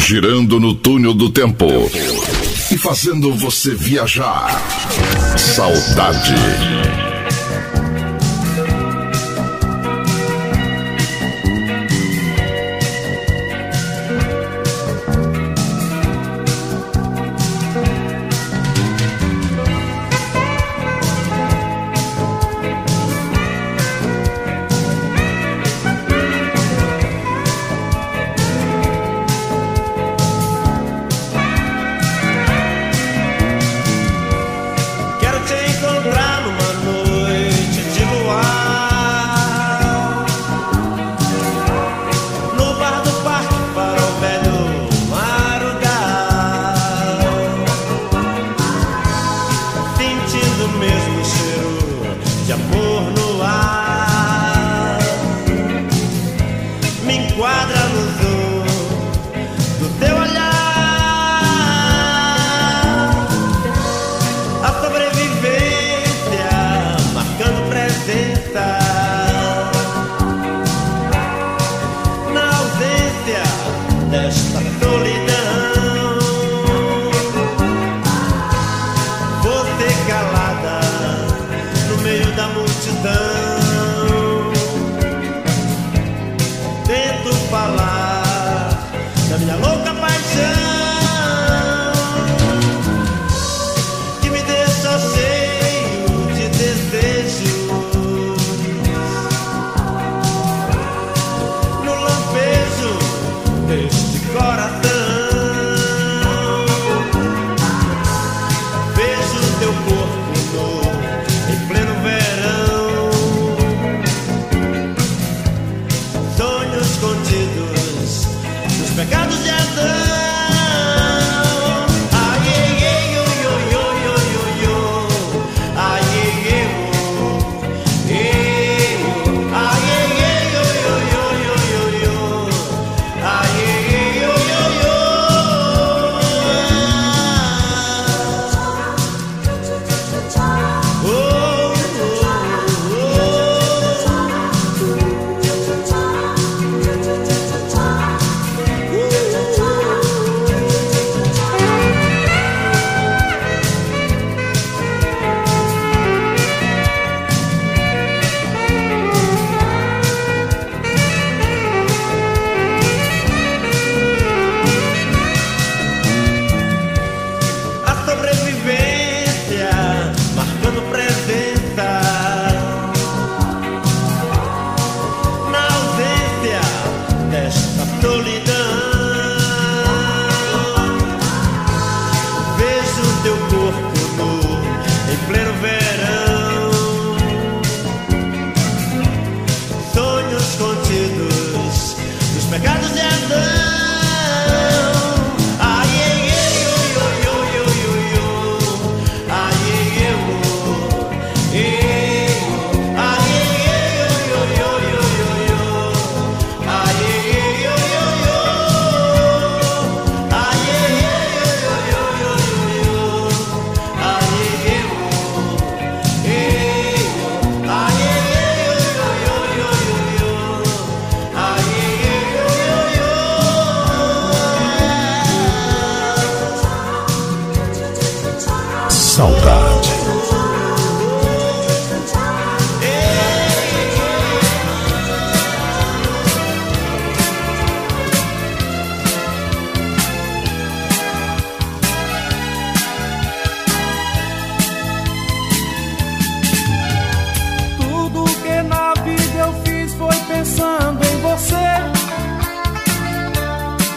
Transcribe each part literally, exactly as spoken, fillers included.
girando no túnel do tempo e fazendo você viajar. Saudade.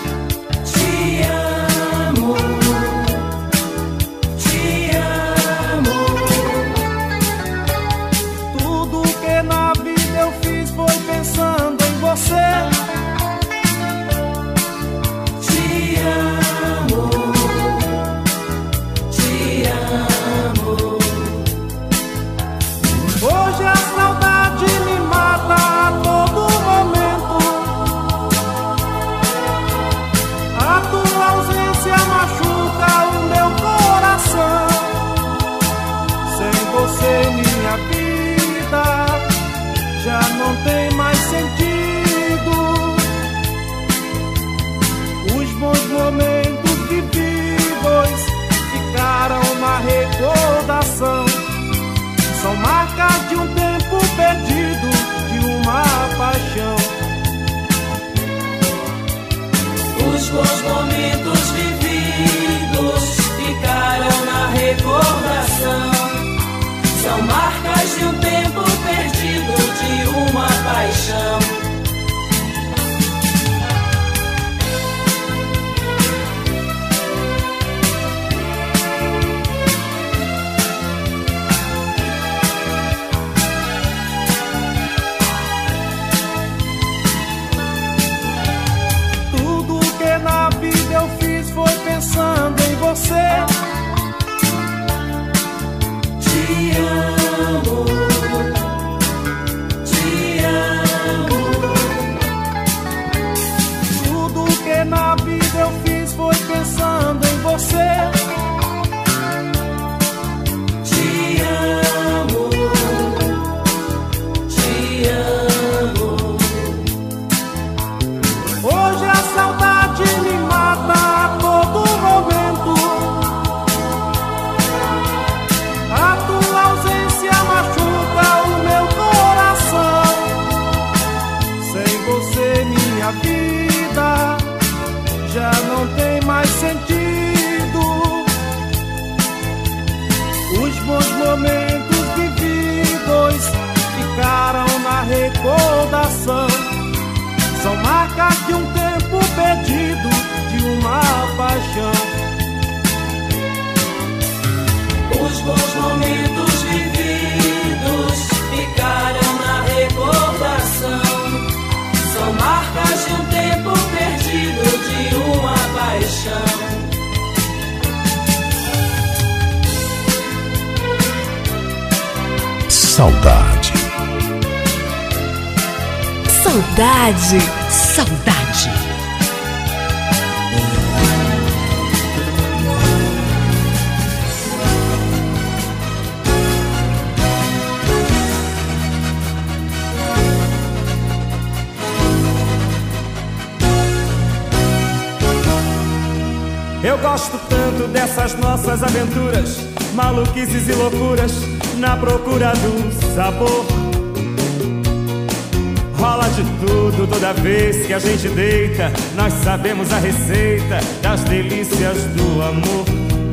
Te amo, te amo. Os bons momentos vividos ficaram na recordação. São marcas de um tempo perdido, de uma paixão. Tudo que na vida eu fiz foi pensando em você. Te amo, te amo. Tudo que na vida eu fiz foi pensando em você. Te amo, te amo. Hoje a saudade me mata a todo momento. A tua ausência machuca o meu coração. Sem você minha vida já não tem mais sentido. Os bons momentos vividos ficaram na recordação. São marcas de um tempo perdido, de uma paixão. Os bons momentos vividos ficaram na recordação. São marcas de um tempo perdido, de uma paixão. Saudade. Saudade, saudade. Eu gosto tanto dessas nossas aventuras, maluquices e loucuras, na procura do sabor. Rola de tudo toda vez que a gente deita. Nós sabemos a receita das delícias do amor.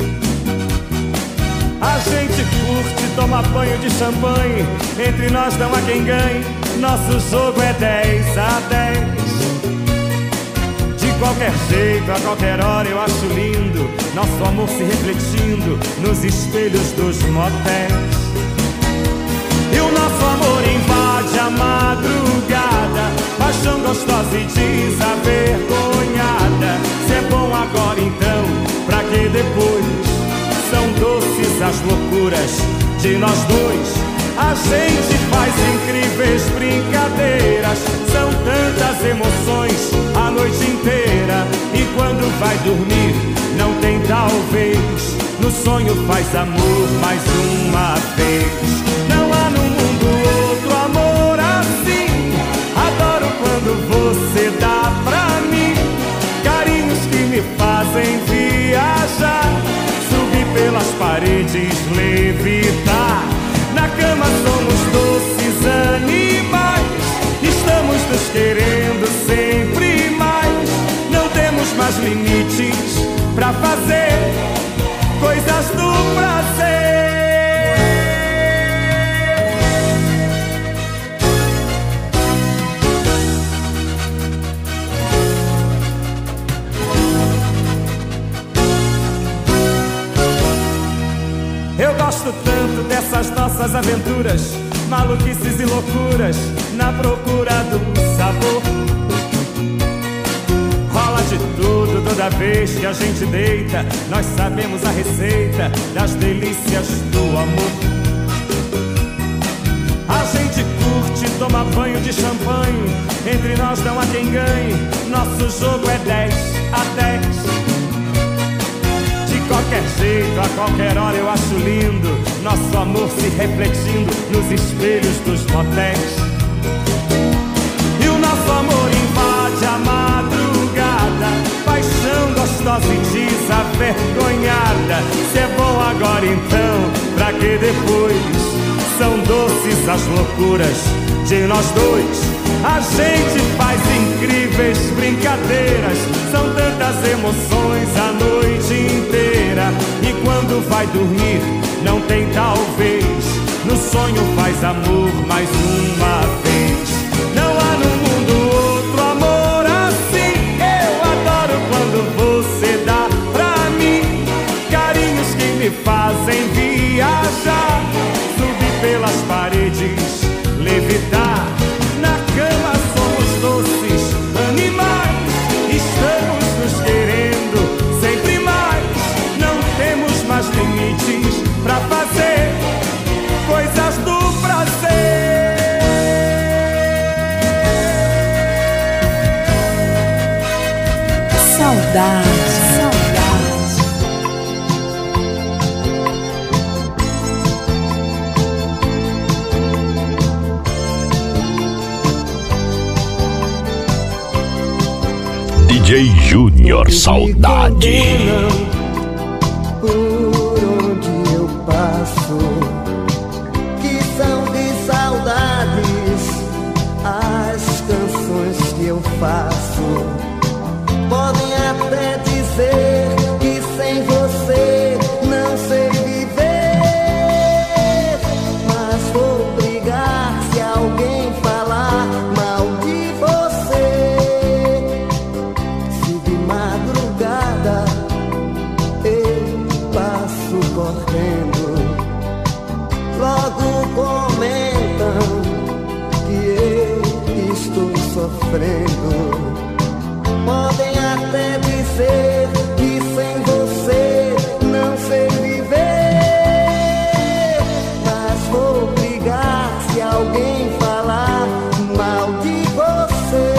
A gente curte, toma banho de champanhe. Entre nós não há quem ganhe. Nosso jogo é dez a dez. De qualquer jeito, a qualquer hora eu acho lindo nosso amor se refletindo nos espelhos dos motéis. E o nosso amor invade a madrugada, paixão gostosa e desavergonhada. Se é bom agora então, pra que depois? São doces as loucuras de nós dois. A gente faz incríveis brincadeiras. São tantas emoções a noite inteira. E quando vai dormir, não tem talvez. No sonho faz amor mais uma vez. Não há no mundo outro amor assim. Adoro quando você dá pra mim carinhos que me fazem viajar, subir pelas paredes, levitar. Na cama somos doces animais. Estamos nos querendo sempre mais. Não temos mais limites pra fazer coisas do prazer. Eu gosto tanto dessas nossas aventuras, maluquices e loucuras, na procura do sabor. Rola de tudo toda vez que a gente deita. Nós sabemos a receita das delícias do amor. A gente curte, toma banho de champanhe. Entre nós não há quem ganhe. Nosso jogo é dez a dez. De qualquer jeito, a qualquer hora eu acho lindo nosso amor se refletindo nos espelhos dos motéis. E o nosso amor invade a madrugada, paixão gostosa e desavergonhada. Se é bom agora então, pra que depois? São doces as loucuras de nós dois. A gente faz incríveis brincadeiras. São tantas emoções a noite inteira. E quando vai dormir, não tem talvez. No sonho faz amor mais uma vez. Não há no mundo outro amor assim. Eu adoro quando você dá pra mim carinhos que me fazem viajar, subir pelas paredes, levitar. Na cama somos doces animais, estamos nos querendo sempre mais. Não temos mais limites pra fazer coisas do prazer. Saudade, saudade. D J Júnior Saudade. Por onde eu passo, que são de saudades as canções que eu faço. Podem até dizer que sem você não sei viver, mas vou brigar se alguém falar mal de você. Se de madrugada eu passo correndo, logo comentam que eu estou sofrendo. Podem até dizer que sem você não sei viver, mas vou brigar se alguém falar mal de você.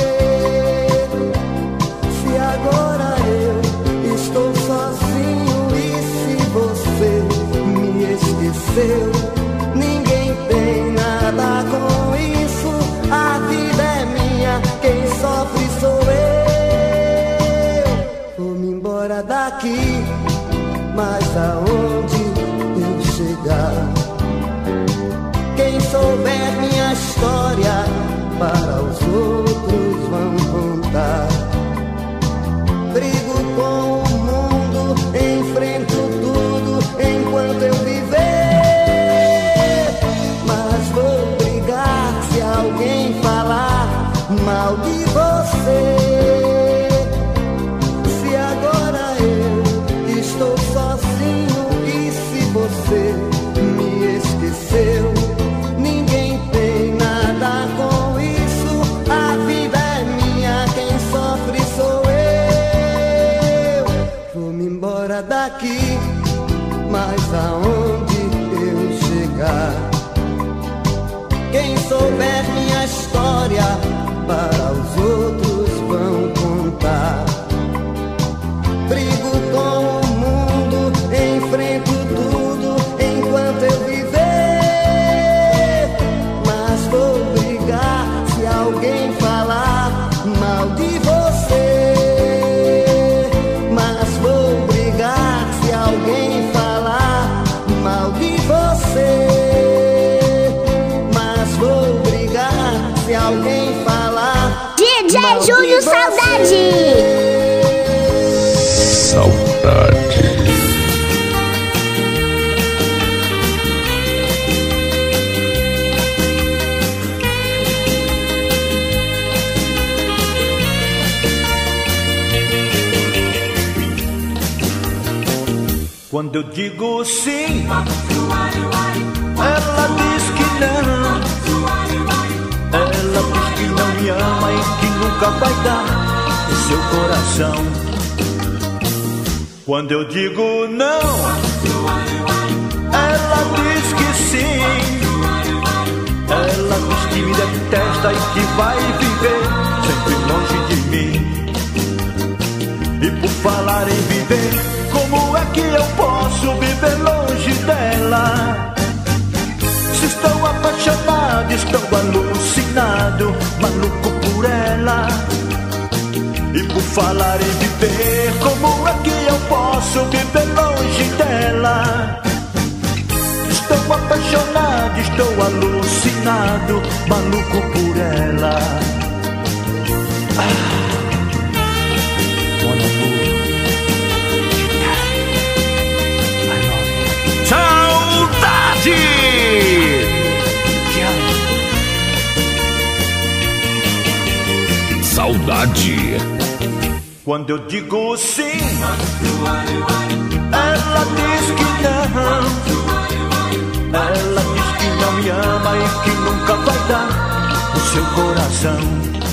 Se agora eu estou sozinho e se você me esqueceu, ninguém tem nada com isso. A vida é minha, quem sofre sou eu. Daqui, mas aonde eu chegar, quem souber minha história para os outros vão contar. Brigo com o mundo, enfrento tudo enquanto eu viver, mas vou brigar se alguém falar mal de você. Você me esqueceu, ninguém tem nada com isso. A vida é minha, quem sofre sou eu. Vou-me embora daqui, mas aonde eu chegar, quem souber minha história para os outros vão contar. Brigo com o mundo, enfrento tudo enquanto eu viver, mas vou brigar se alguém falar mal de você. Mas vou brigar se alguém falar mal de você. Mas vou brigar se alguém falar D J Júnior Saudade. Saudade. Quando eu digo sim, ela diz que não. Ela diz que não me ama e que nunca vai dar o seu coração. Quando eu digo não, ela diz que sim. Ela diz que me detesta e que vai viver sempre longe de mim. E por falar em viver, como é que eu posso viver longe dela? Se estou apaixonado, estou alucinado, maluco por ela. E por falar em viver, como é que eu posso viver longe dela? Estou apaixonado, estou alucinado, maluco por ela. Ah, mon amour. Quando eu digo sim, ela diz que não. Ela diz que não me ama e que nunca vai dar o seu coração.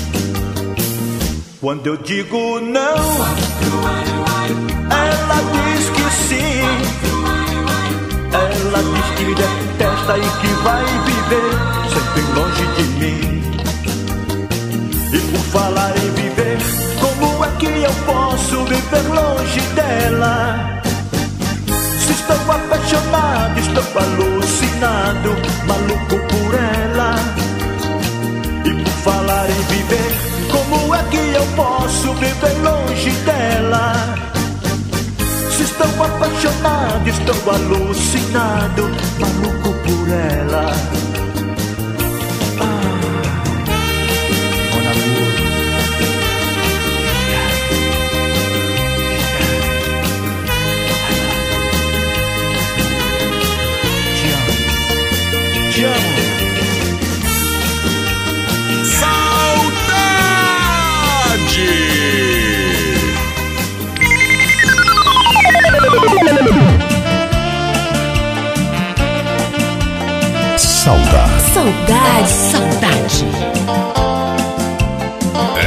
Quando eu digo não, ela diz que sim. Ela diz que me detesta e que vai viver sempre longe de mim. E por falar em viver, como é que eu posso viver longe dela? Se estou apaixonado, estou alucinado, maluco por ela. E por falar em viver, como é que eu posso viver longe dela? Se estou apaixonado, estou alucinado, maluco por ela. Ah, mon amour. Te amo, te amo. Saudade. Saudade, saudade. É.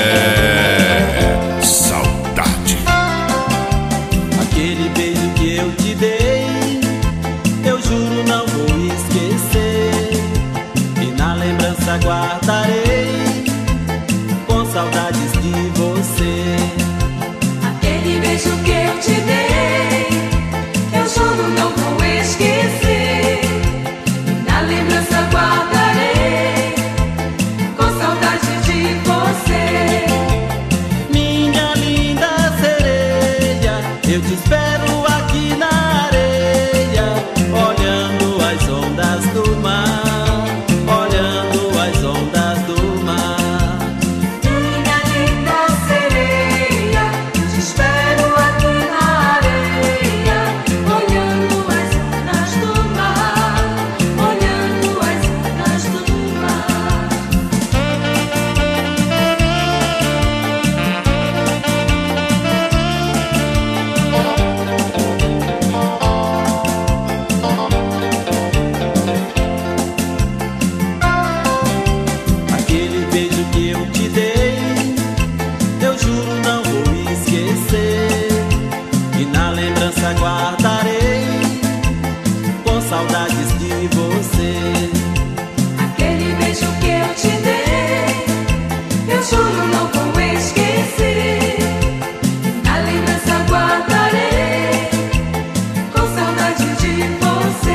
Saudade. Aquele beijo que eu te dei, eu juro não vou esquecer. E na lembrança guardarei, com saudades de você. Aquele beijo que eu te dei, eu juro não vou esquecer. Na lembrança guardarei, com saudade de você. Minha linda sereia, eu te espero aqui na areia, olhando as ondas do mar, olhando as ondas do mar. Minha linda sereia, eu te espero aqui na areia, olhando as ondas do mar, olhando as ondas do mar. Aquele beijo que eu te dei, eu juro não vou esquecer. E na lembrança guardarei, com saudades de você. Aquele beijo que eu te dei, eu juro não vou esquecer. Na lembrança guardarei, com saudade de você.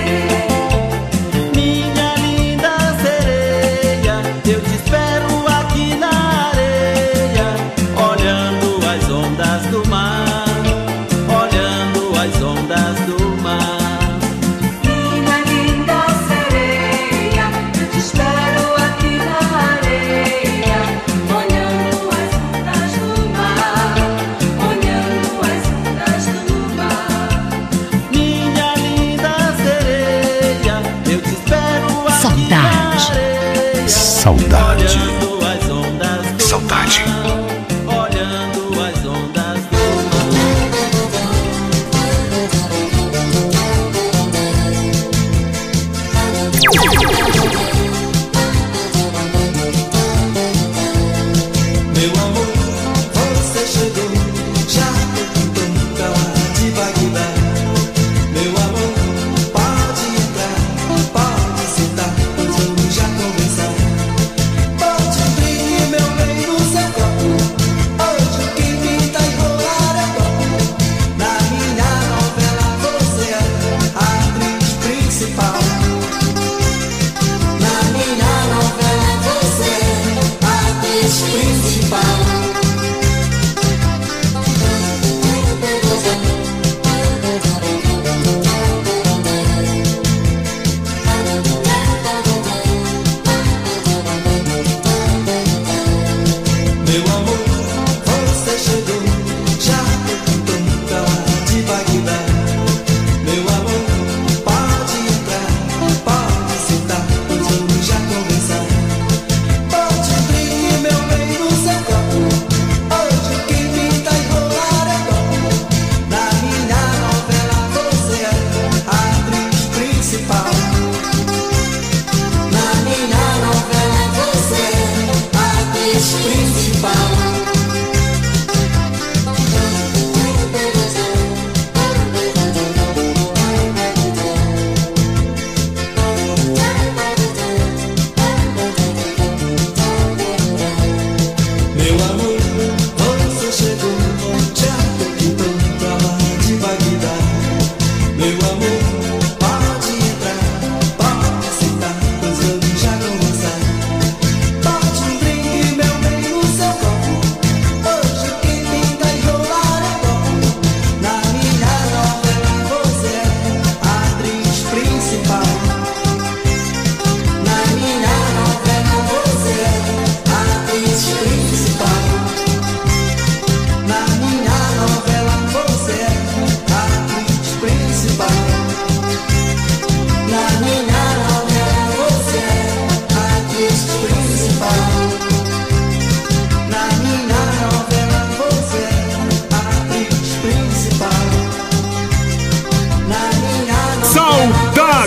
Minha linda sereia, eu te espero aqui na areia, olhando as ondas do mar, olhando as ondas do mar. Minha linda sereia, eu te espero aqui na areia, olhando as ondas do mar, olhando as ondas do mar. Minha linda sereia, eu te espero aqui Saudade. na areia, Saudade. olhando as ondas do Saudade. mar, olhando as ondas do Meu amor, você chegou, já perguntou pra lá de Bagdá. Meu amor, pode entrar, pode sentar, pois vamos já conversar.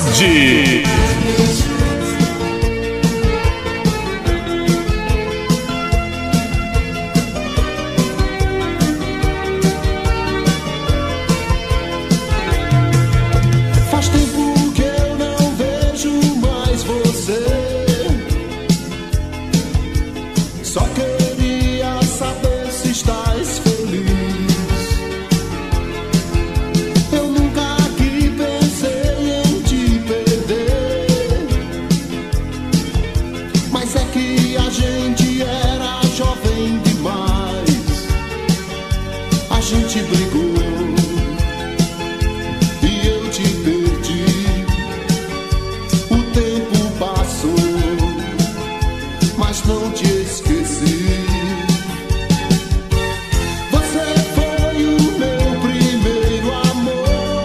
Saudade. Faz tempo que eu não vejo mais você. Só queria saber se estás feliz. Eu nunca aqui pensei em te perder, mas é que a gente era jovem demais. A gente brigou e eu te perdi. O tempo passou, mas não te esqueci. Você foi o meu primeiro amor.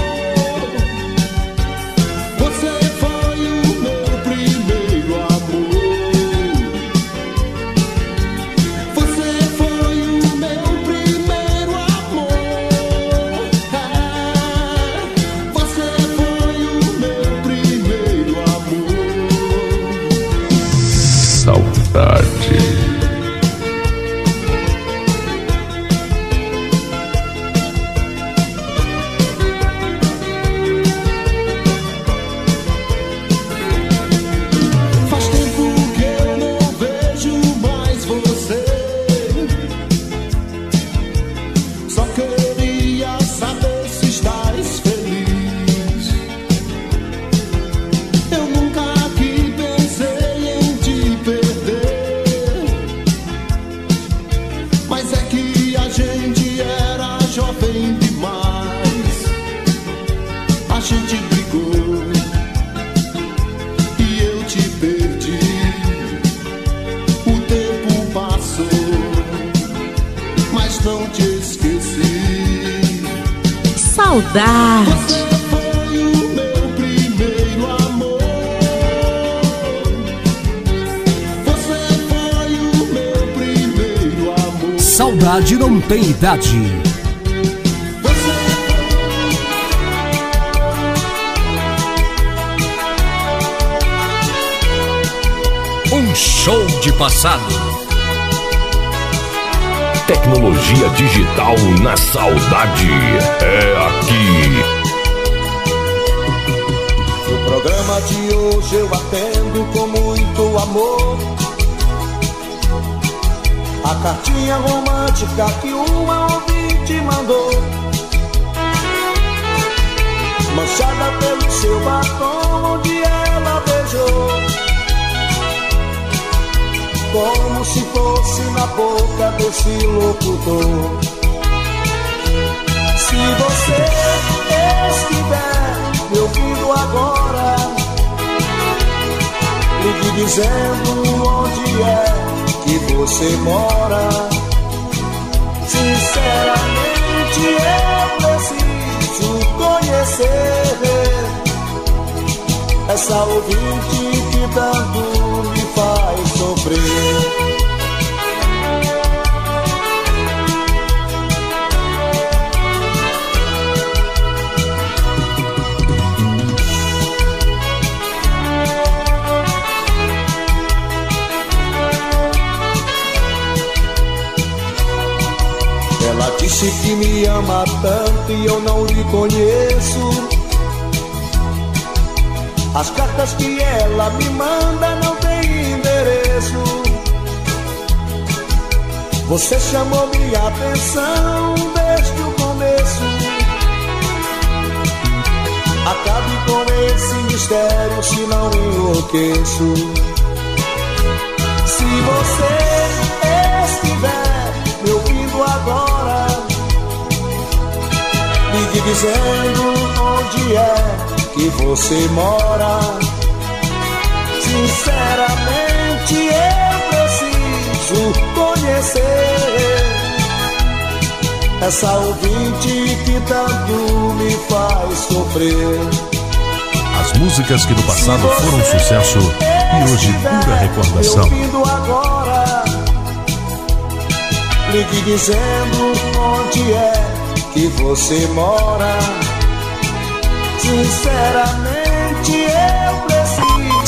Você foi o meu primeiro amor. Você foi o meu primeiro amor. É, você foi o meu primeiro amor. Saudade. Faz tempo que eu não vejo mais você. Só queria saber se estás feliz. Eu nunca aqui pensei em te perder, mas é que a gente era jovem demais. A gente brigou e eu te perdi. O tempo passou, mas não te esqueci. Saudade. Você foi o meu primeiro amor. Você foi o meu primeiro amor. Saudade não tem idade. Um show de passado. Tecnologia digital na saudade. É aqui. No programa de hoje eu atendo com muito amor a cartinha romântica que uma ouvinte mandou, manchada pelo seu batom onde ela beijou, como se fosse na boca desse locutor. Se você estiver me ouvindo agora, ligue dizendo onde é que você mora. Sinceramente eu preciso conhecer essa ouvinte que tanto me faz sofrer. Ela disse que me ama tanto e eu não lhe conheço. As cartas que ela me manda não tem endereço. Você chamou minha atenção desde o começo. Acabe com esse mistério, se não enlouqueço. Se você estiver me ouvindo agora, ligue dizendo onde é que você mora. Sinceramente eu preciso conhecer essa ouvinte que tanto me faz sofrer. As músicas que no passado foram sucesso e hoje pura recordação. Me ouvindo agora, ligue dizendo onde é que você mora. Sinceramente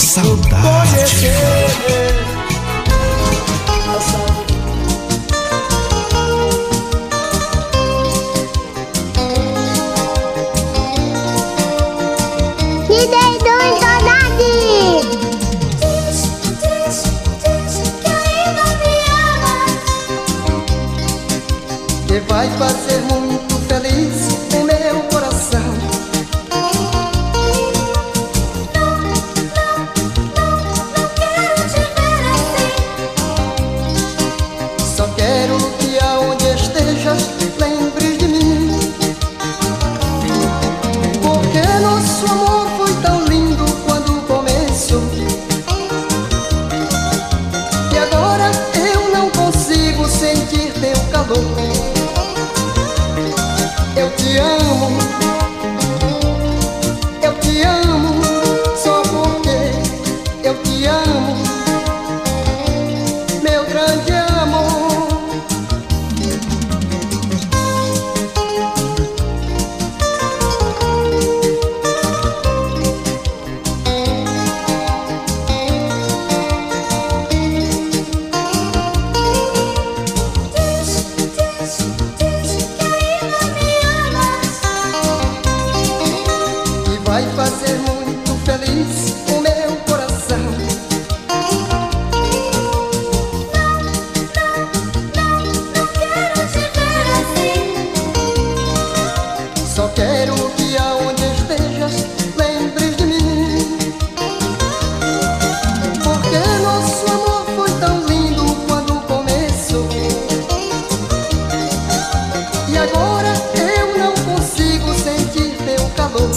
Saudade. Me dei dois saudade. Diz, diz, diz que ainda me amas. Que vai fazer muito feliz o meu coração. Só quero que aonde estejas lembres de mim. Porque nosso amor foi tão lindo quando começou. E agora eu não consigo sentir teu calor. Eu te amo, eu te amo, só porque eu te amo, meu grande amor. Diz, diz, diz que ainda me amas. E vai fazer muito feliz o meu coração. Quero te ver assim. Só quero que aonde estejas lembres de mim. Porque nosso amor foi tão lindo quando começou. E agora eu não consigo sentir teu calor.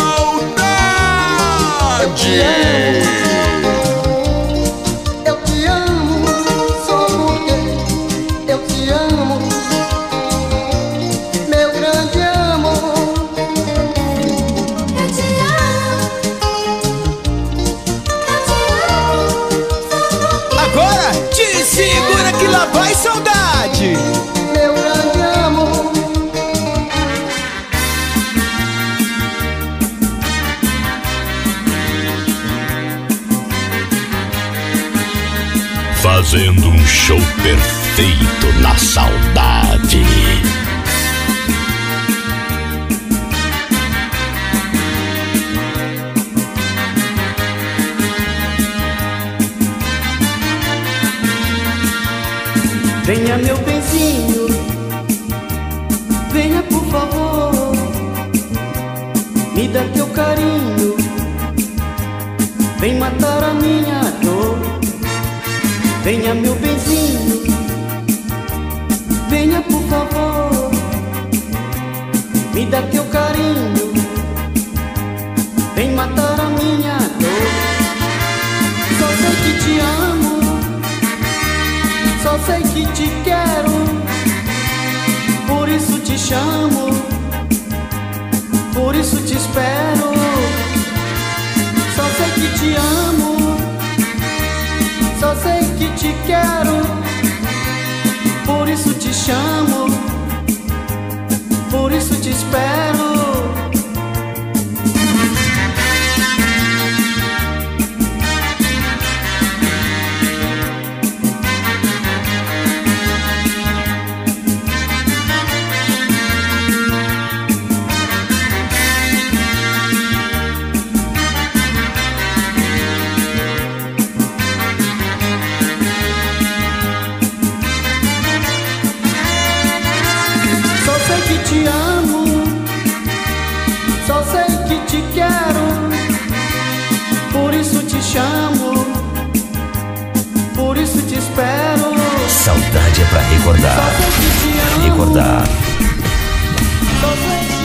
Eu te amo, eu te amo, só porque eu te amo, meu grande amor. Eu te amo. Eu te amo. Agora te segura que lá vai saudade. Meu grande amor. Fazendo um show perfeito na saudade. Venha, meu benzinho, venha por favor, me dá teu carinho, vem matar a minha dor. Venha, meu benzinho, venha por favor, me dá teu carinho, vem matar a minha dor. Só sei que te amo, só sei que te quero, por isso te chamo, por isso te espero. Só sei que te amo, só sei que te quero, por isso te chamo, por isso te espero. Só sei que te amo, só sei que te quero, por isso te chamo, por isso te espero. Saudade é pra recordar. Só sei que te amo, Recordar. só sei que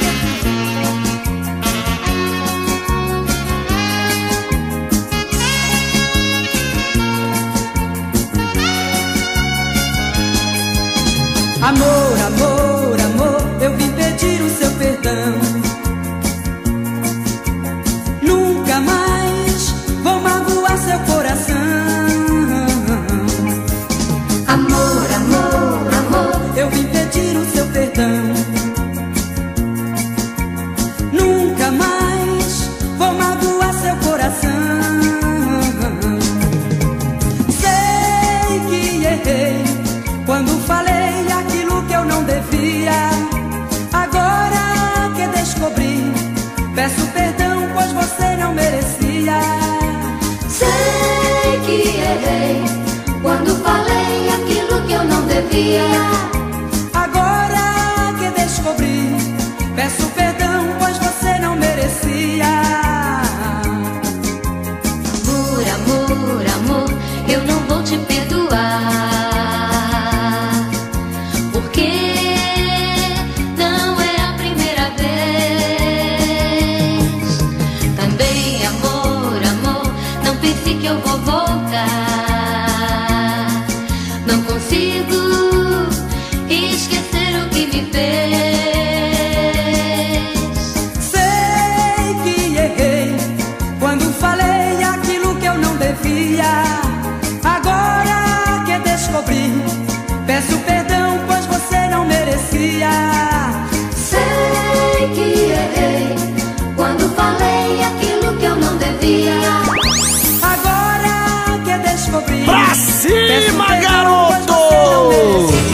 Amor, amor, amor, eu vim pedir o seu perdão. Nunca mais vou magoar seu coração. Amor, amor, amor, Eu vim pedir o seu devia. Agora que descobri, peço perdão, pois você não merecia. Amor, amor, amor, eu não vou te perdoar, porque não é a primeira vez. Também, amor, amor, não pense que eu vou voltar. Não consigo esquecer o que me fez. Sei que errei quando falei aquilo que eu não devia. Agora que descobri, peço perdão, pois você não merecia. Sei que errei quando falei aquilo que eu não devia. Agora que descobri, Pra peço cima, perdão, garoto! pois você não merecia.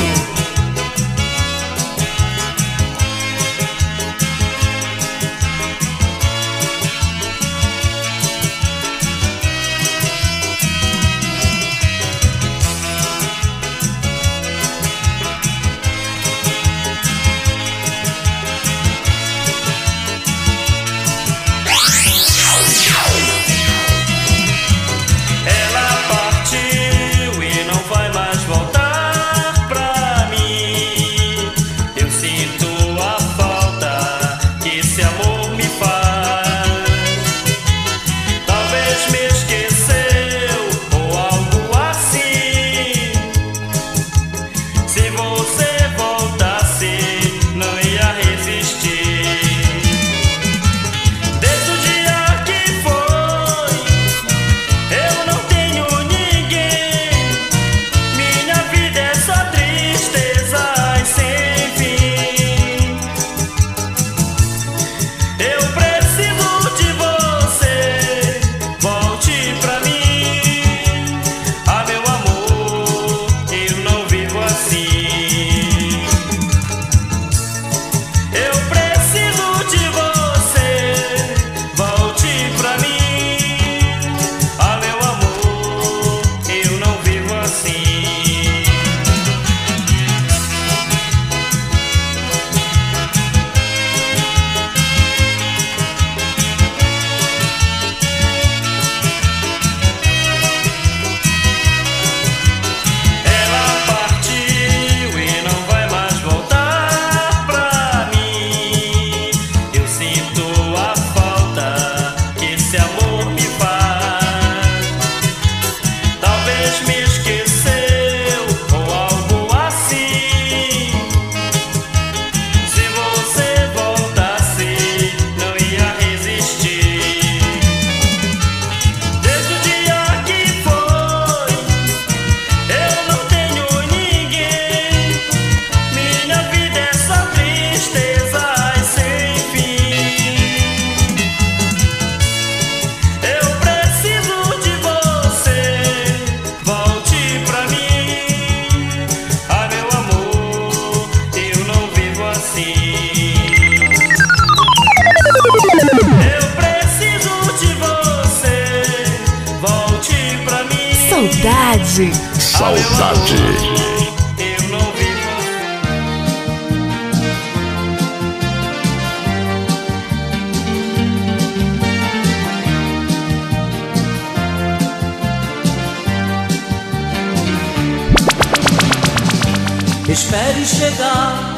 Ela partiu e não vai mais voltar pra mim. Eu sinto a falta que esse amor me faz. Talvez me esqueceu ou algo assim. Se você voltasse, não ia resistir. Desde o dia que foi, eu não tenho ninguém. Minha vida é só tristeza sem fim. Eu preciso de você, volte pra mim. Ah, meu amor, eu não vivo assim. Eu preciso de você, volte pra mim. Ah, meu amor, eu não vivo assim. Ela partiu e não vai mais voltar pra mim. Eu sinto a falta que esse amor me faz. Talvez me esqueceu ou algo assim. Se você voltasse, não ia resistir. Desde o dia que foi, eu não tenho ninguém. Minha vida é só tristeza sem fim. Eu preciso de você, volte pra mim. Ah, meu amor, eu não vivo assim. Eu preciso de você, volte pra mim. Saudade. Saudade. Eu não vivo assim. Espere chegar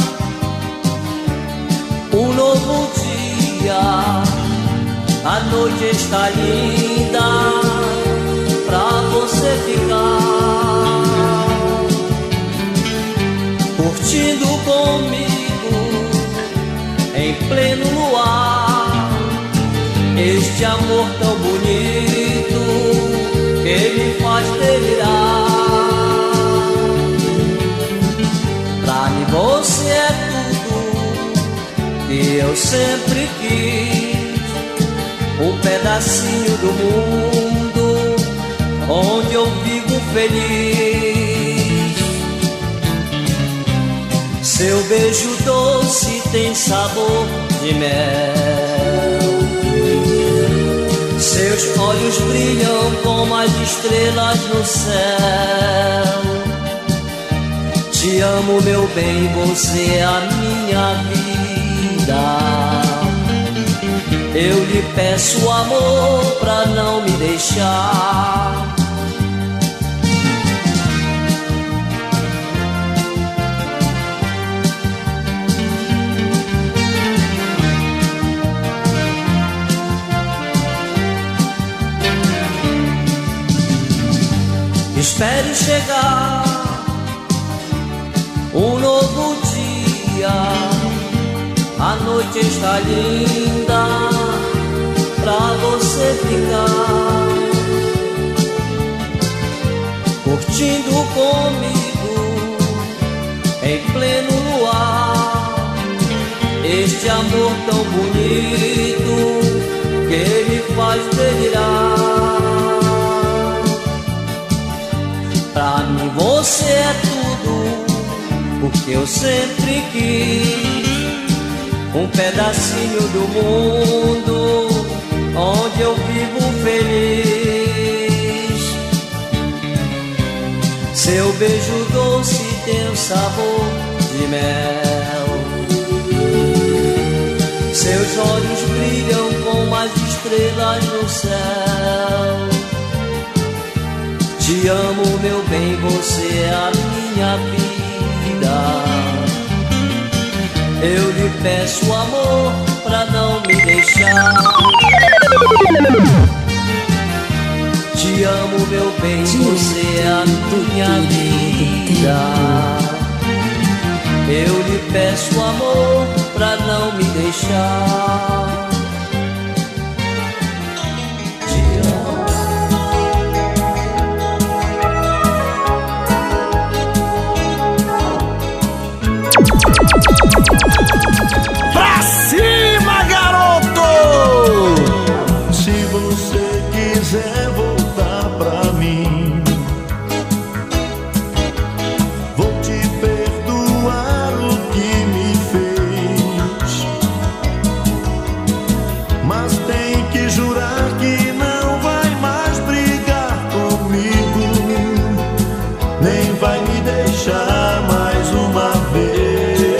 um novo dia. A noite está linda pra você ficar curtindo comigo em pleno luar. Este amor tão bonito que me faz delirar. Pra mim você é tudo que eu sempre quis. Um pedacinho do mundo onde eu vivo feliz. Seu beijo doce tem sabor de mel. Seus olhos brilham como as estrelas no céu. Te amo, meu bem, você é a minha vida. Eu lhe peço amor pra não me deixar. Espere chegar um novo dia, a noite está linda pra você ficar curtindo comigo em pleno luar, este amor tão bonito que me faz delirar. Pra mim você é tudo o que eu sempre quis, um pedacinho do mundo onde eu vivo feliz. Seu beijo doce tem o sabor de mel, seus olhos brilham como as estrelas no céu. Te amo, meu bem, você é a minha vida. Eu lhe peço amor pra não me deixar. Te amo, meu bem, você é a minha vida. Eu lhe peço amor pra não me deixar. Pra cima, garoto! Se você quiser voltar pra mim, vou te perdoar o que me fez, mas tem que jurar que não vai mais brigar comigo, nem vai me deixar mais uma vez.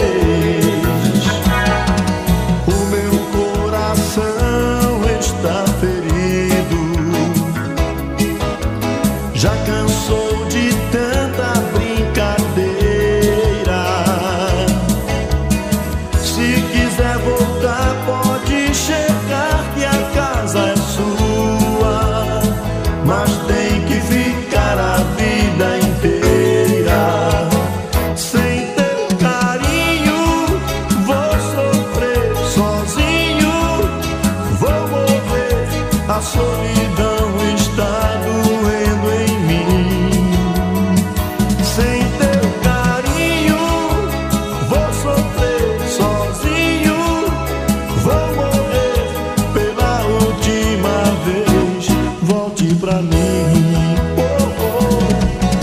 Já cansou de tanta brincadeira. Se quiser voltar, pode chegar que a casa é sua, mas tem que ficar a vida inteira. Sem teu carinho, vou sofrer sozinho, vou morrer. A solidão está doendo em mim. Sem teu carinho, vou sofrer sozinho, vou morrer pela última vez. Volte pra mim. Oh, oh.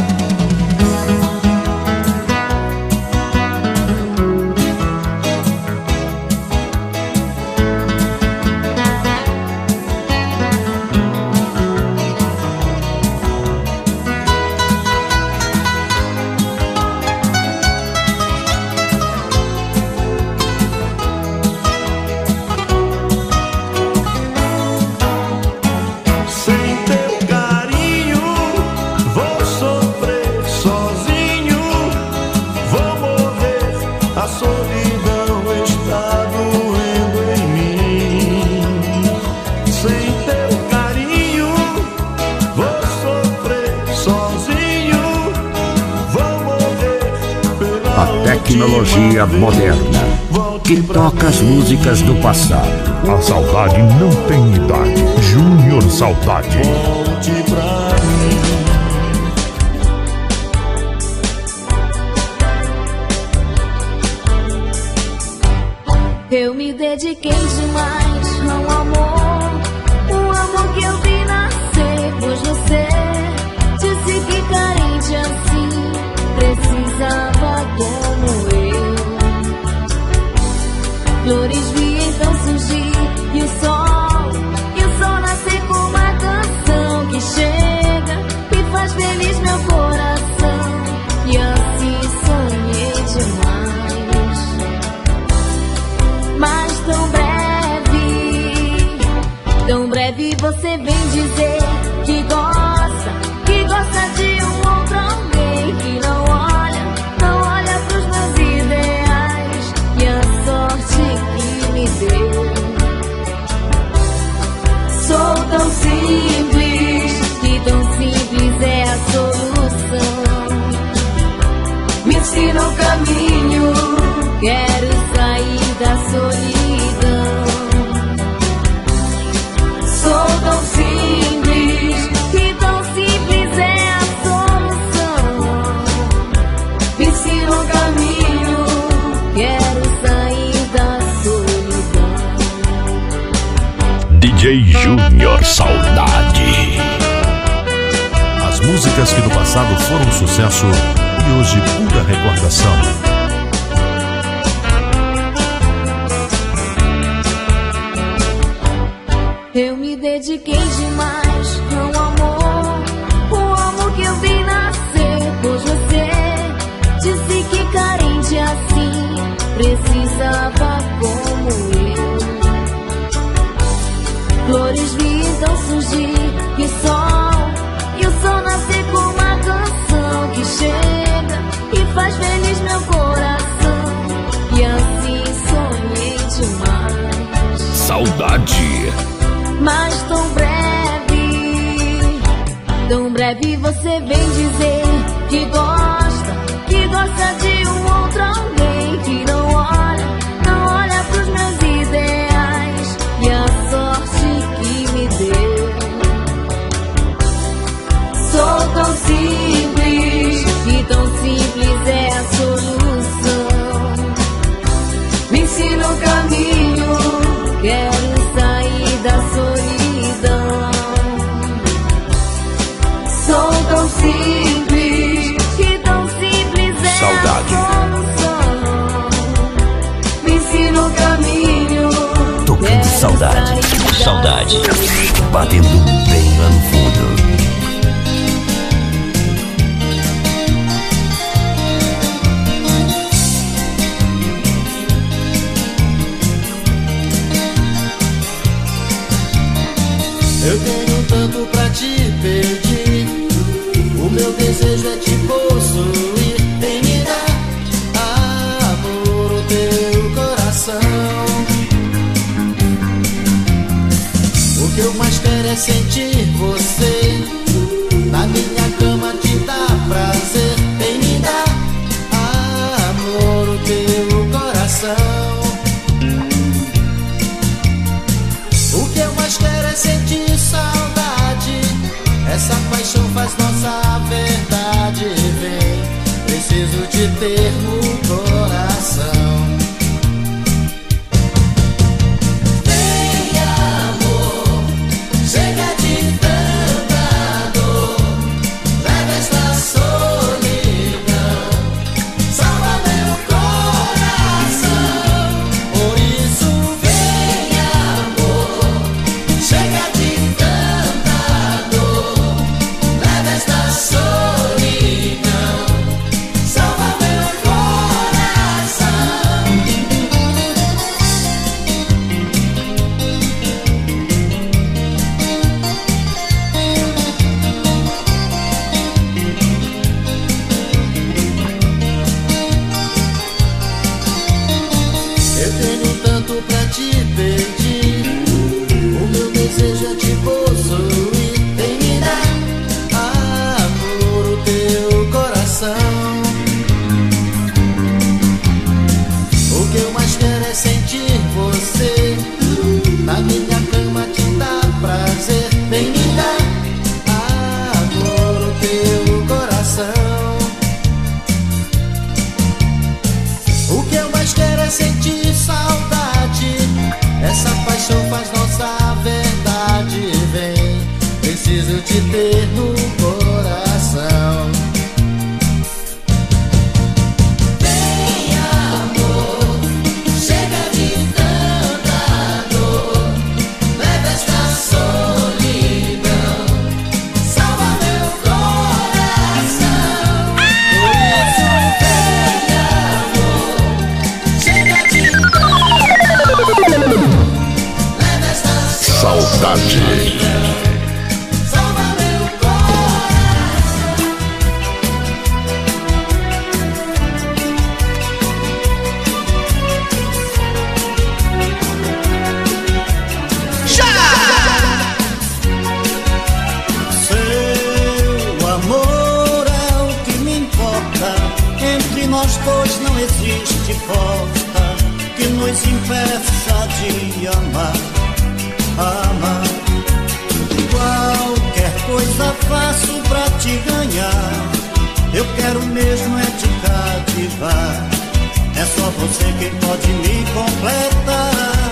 A solidão está doendo em mim. Sem teu carinho, vou sofrer sozinho, vou morrer pela A tecnologia moderna que toca as músicas do passado. A saudade não tem idade. Júnior Saudade. Volte pra mim. Eu me dediquei demais ao amor, o amor que eu vi nascer, pois você disse que carente assim precisava como eu. Flores vi então surgir e o sol, e o sol nascer com uma canção que chega e faz feliz meu coração, e assim sou eu. você vem dizer que gosta, que gosta de um outro alguém, que não olha, não olha pros meus ideais e a sorte que me deu. Sou tão simples, que tão simples é a solução. Me ensina o caminho, quero sair da solidão. Sou tão simples, que tão simples é a solução. Me ensina o caminho, quero sair da solidão. D J Júnior Saudade. As músicas que no passado foram sucesso e hoje pura recordação. Eu me dediquei demais ao amor, o amor que eu vi nascer, pois você disse que carente assim precisava como eu. Flores visam surgir e o sol, e o sol nascer com uma canção que chega e faz feliz meu coração. E assim sonhei demais. Saudade. Mas tão breve, tão breve você vem dizer que gosta, que gosta de um outro alguém, que não olha, não olha pros meus ideais e a sorte que me deu. Sou tão simples, que tão simples é a solução. Me ensina o caminho, quero sair da solidão. Sou tão simples, que tão simples é Saudade. a solução. Me ensina o caminho, Tocando quero saudade, sair da saudade, solidão. batendo bem lá no fundo. Eu tenho tanto pra te pedir, o meu desejo é te possuir. Vem me dar, amor, o teu coração. O que eu mais quero é sentir você na minha cama, te dar prazer. Vem me dar, amor, o teu coração. O que eu mais quero é sentir saudade. Essa paixão faz nossa verdade. Vem, preciso te ter no coração. Vem, amor, chega de tanta dor. Leva esta solidão, salva meu coração. Por isso vem, amor, chega de tanta dor. Leva esta solidão, salva meu coração. Eu tenho tanto pra te pedir, o meu desejo é te possuir. Vem me dar, amor, o teu coração. O que eu mais quero é sentir você na minha cama, te dar prazer. Vem me dar, amor, o teu coração. O que eu mais quero é sentir saudade. Essa paixão faz nossa verdade. Vem, preciso te ter no coração. Vem, amor, chega de Saudade. Nós dois não existe porta que nos impeça de amar, amar. Qualquer coisa faço pra te ganhar, eu quero mesmo é te cativar. É só você quem pode me completar,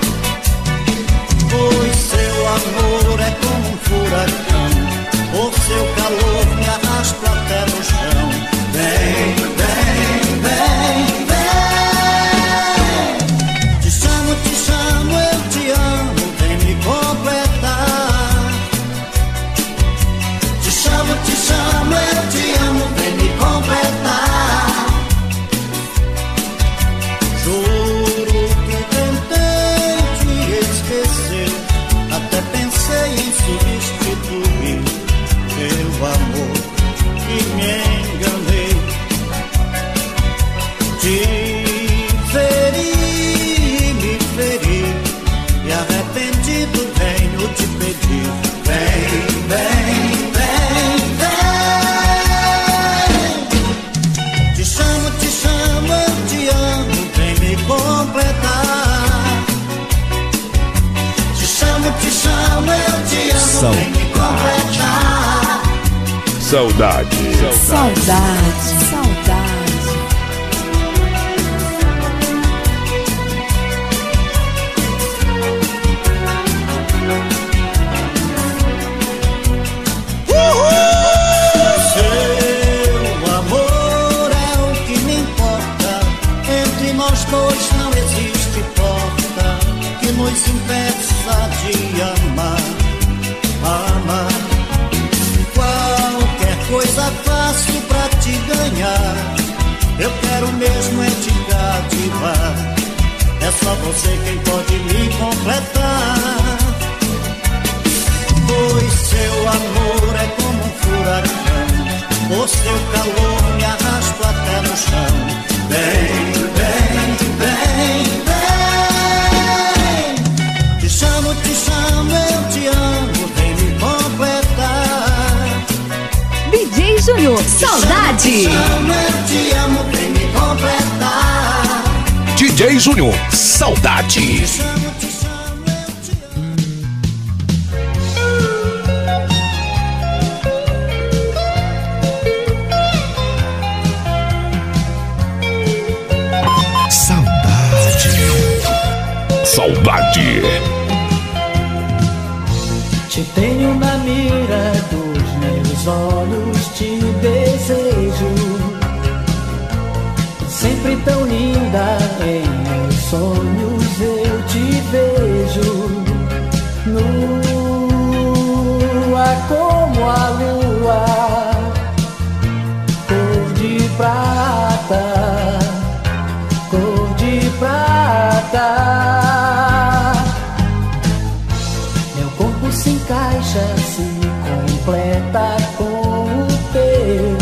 pois seu amor é como um furacão, o seu calor me arrasta até no chão. Vem, vem, vem, vem. Te chamo, te chamo, eu te amo, vem me completar. Te chamo, te chamo, eu te amo, vem me completar. Juro que tentei te esquecer, até pensei em substituir teu amor e me enganei. Te feri, me feri, e arrependido venho te pedir. Vem, vem, vem, vem. Te chamo, te chamo, eu te amo, vem me completar. Te chamo, te chamo, eu te amo, Saudade. vem me completar. Saudade. Saudade, saudade. Seu amor é o que me importa, entre nós dois não existe porta que nos impeça de amar, amar. Qualquer coisa faço pra te ganhar, eu quero mesmo é te cativar. É só você quem pode me completar, pois seu amor é como um furacão, o seu calor me arrasta até no chão. Vem, vem, vem, vem. Te chamo, te chamo, eu te amo, vem me completar. D J Júnior, saudade. Te chamo, eu te amo, vem me completar. D J Júnior, saudade. Te chamo, te chamo, eu te amo. Saudade. Saudade. Te tenho na mira dos meus olhos, te desejo. Sempre tão linda em meus sonhos eu te vejo. Nua como a lua, cor de prata, cor de prata. Meu corpo se encaixa, se completa com o teu.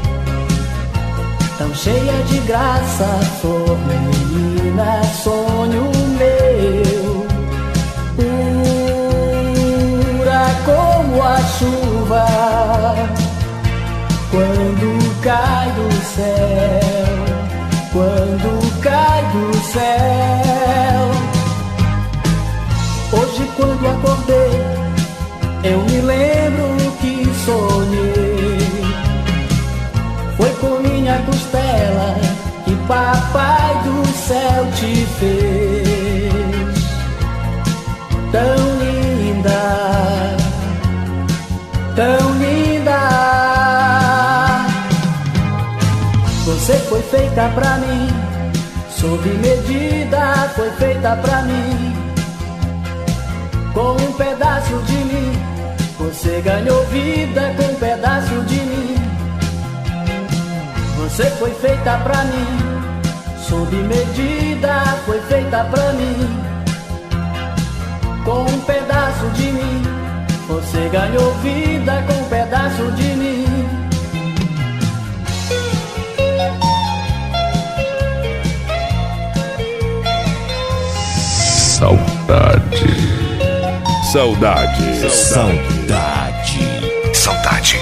Tão cheia de graça, flor menina, sonho meu. Pura como a chuva, quando cai do céu, quando cai do céu. Hoje quando acordei, eu me lembro que sonhei. Foi com minha costela que papai do céu te fez. Tão linda, tão linda. Você foi feita pra mim, sob medida foi feita pra mim. Com um pedaço de mim, você ganhou vida com um pedaço de mim. Você foi feita pra mim, sob medida foi feita pra mim. Com um pedaço de você ganhou vida com um pedaço de mim. Saudade. Saudade. Saudade. Saudade.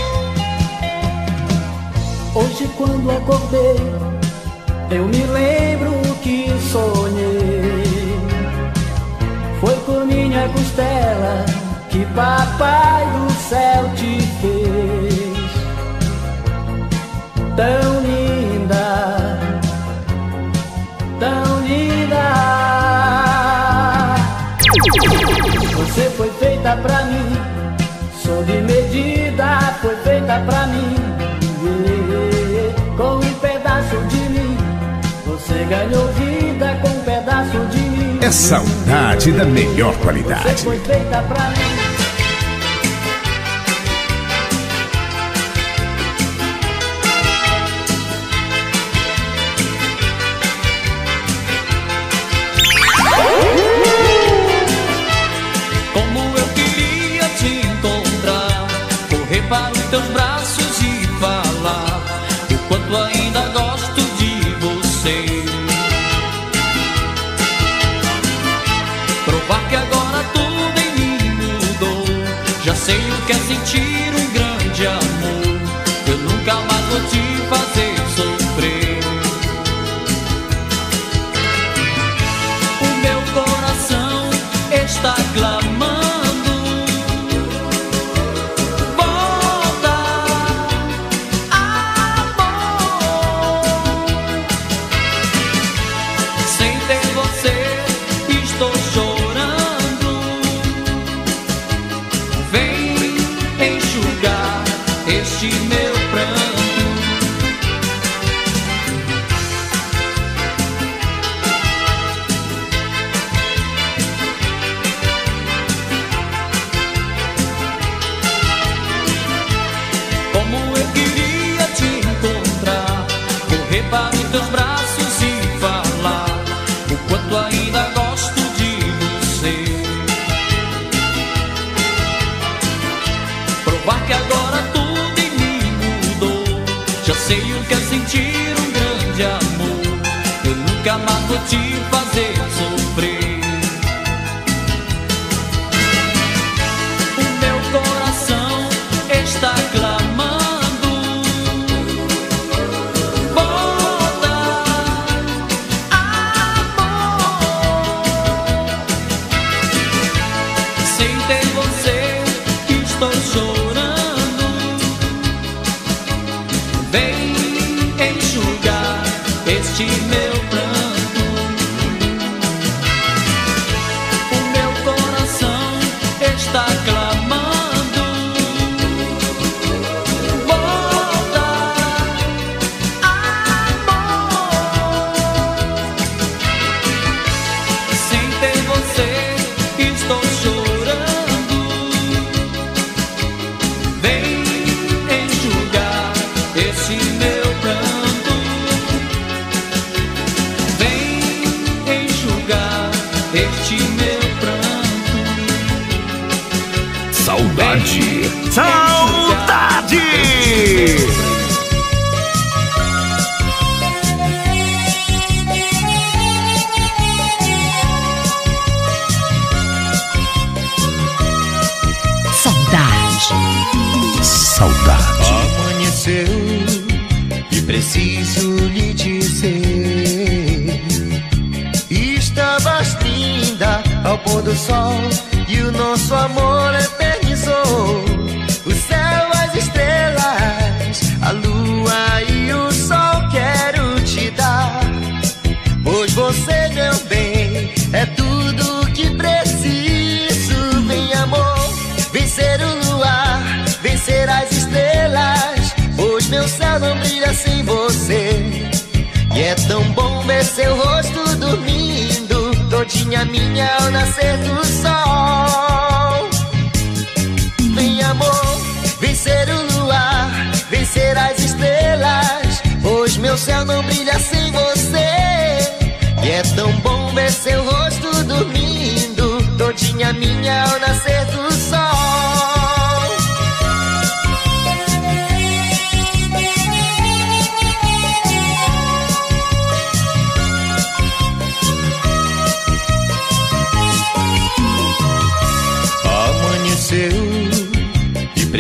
Hoje quando acordei, eu me lembro que sonhei. Foi por minha costela que papai do céu te fez. Tão linda, tão linda. Você foi feita pra mim, sob medida foi feita pra mim. Com um pedaço de mim, você ganhou vida com um pedaço de mim. É saudade da melhor qualidade. Você foi feita pra mim. Como eu queria te encontrar, correr para os teus braços e falar o quanto ainda gosto de você. Provar que agora tudo em mim mudou. Já sei o que é sentir um grande amor. Eu nunca mais vou te fazer sofrer. O meu coração está clamando. Para os teus braços e falar o quanto ainda gosto de você. Provar que agora tudo em mim mudou. Já sei o que é sentir um grande amor. Eu nunca mais vou te fazer sofrer. O meu coração está clamando. Este meu pranto, o meu coração está clamando. Volta, amor. Sem ter você estou chorando. Vem enxugar este meu pranto. Este meu pranto. Saudade. Saudade. Saudade. Saudade. Amanheceu e preciso lhe dizer: estavas linda ao pôr do sol e o nosso amor eternizou. O céu, as estrelas, a lua e o sol quero te dar. Pois você, meu bem, é tudo que preciso. Vem, amor, vencer o luar, vencer as estrelas. Pois meu céu não brilha sem você. E é tão bom ver seu rosto dormindo, todinha minha ao nascer do sol. Vem, amor, vencer o luar, vencer as estrelas. Pois meu céu não brilha sem você. E é tão bom ver seu rosto dormindo, todinha minha ao nascer do sol.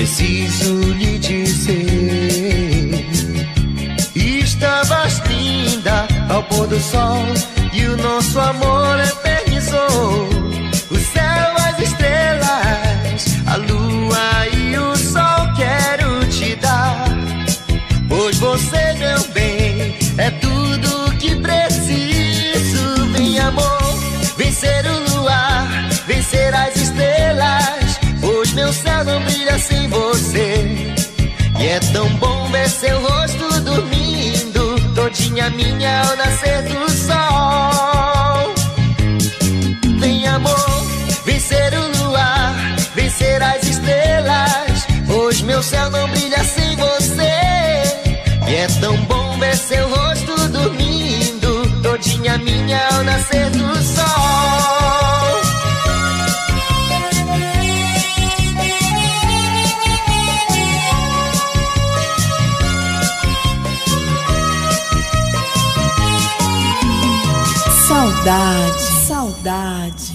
preciso lhe dizer: estavas linda ao pôr do sol e o nosso amor eternizou. O céu, as estrelas, a lua e o sol quero te dar, pois você, meu bem, é tudo que preciso. Vem, amor, vencer o luar, vencer as estrelas, pois meu céu não brilha sem você. E é tão bom ver seu rosto dormindo, todinha minha ao nascer do sol. Vem, amor, vencer o luar, vencer as estrelas, pois meu céu não brilha sem você. E é tão bom ver seu rosto dormindo, todinha minha ao nascer do sol. Saudade, saudade.